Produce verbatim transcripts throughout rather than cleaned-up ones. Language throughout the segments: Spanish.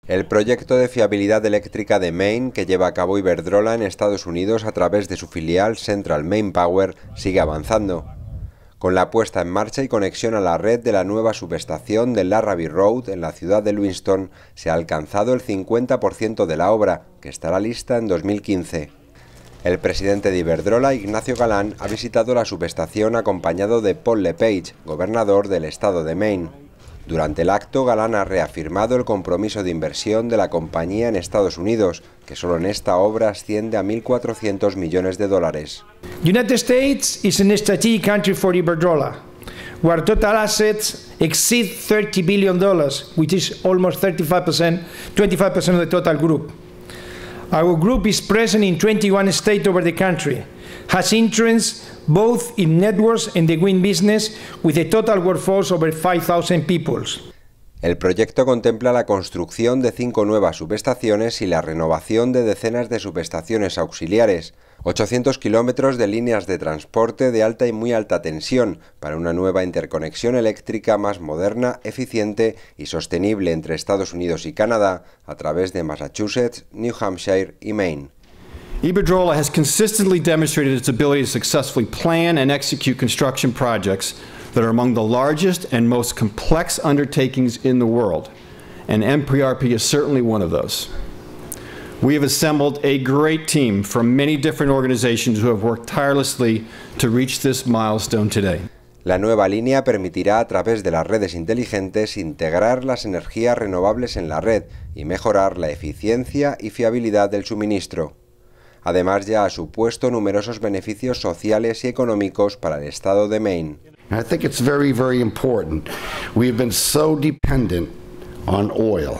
El proyecto de fiabilidad eléctrica de Maine, que lleva a cabo Iberdrola en Estados Unidos a través de su filial Central Maine Power, sigue avanzando. Con la puesta en marcha y conexión a la red de la nueva subestación de Larrabee Road en la ciudad de Lewiston, se ha alcanzado el cincuenta por ciento de la obra, que estará lista en dos mil quince. El presidente de Iberdrola, Ignacio Galán, ha visitado la subestación acompañado de Paul LePage, gobernador del estado de Maine. Durante el acto, Galán ha reafirmado el compromiso de inversión de la compañía en Estados Unidos, que solo en esta obra asciende a mil cuatrocientos millones de dólares. United States is a strategic country for Iberdrola, where total assets exceed thirty billion dollars, which is almost thirty-five percent, twenty-five percent of the total group. Our group is present in twenty-one states over the country, has interests both in networks and the wind business, with a total workforce over five thousand people. El proyecto contempla la construcción de cinco nuevas subestaciones y la renovación de decenas de subestaciones auxiliares, ochocientos kilómetros de líneas de transporte de alta y muy alta tensión para una nueva interconexión eléctrica más moderna, eficiente y sostenible entre Estados Unidos y Canadá a través de Massachusetts, New Hampshire y Maine. Iberdrola has consistently demonstrated its ability to successfully plan and execute construction projects that are among the largest and most complex undertakings in the world, and M P R P is certainly one of those. We have assembled a great team from many different organizations who have worked tirelessly to reach this milestone today. La nueva línea permitirá a través de las redes inteligentes integrar las energías renovables en la red y mejorar la eficiencia y fiabilidad del suministro. Además, ya ha supuesto numerosos beneficios sociales y económicos para el estado de Maine. I think it's very, very important. We've been so dependent on oil.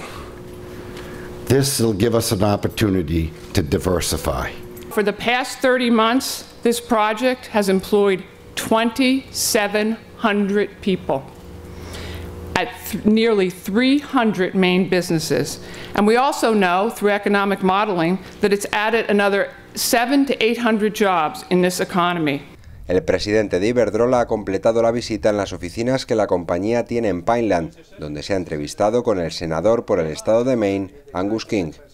This will give us an opportunity to diversify. For the past thirty months, this project has employed twenty-seven hundred people at th nearly three hundred Maine businesses. And we also know through economic modeling that it's added another seven to eight hundred jobs in this economy. El presidente de Iberdrola ha completado la visita en las oficinas que la compañía tiene en Pineland, donde se ha entrevistado con el senador por el estado de Maine, Angus King.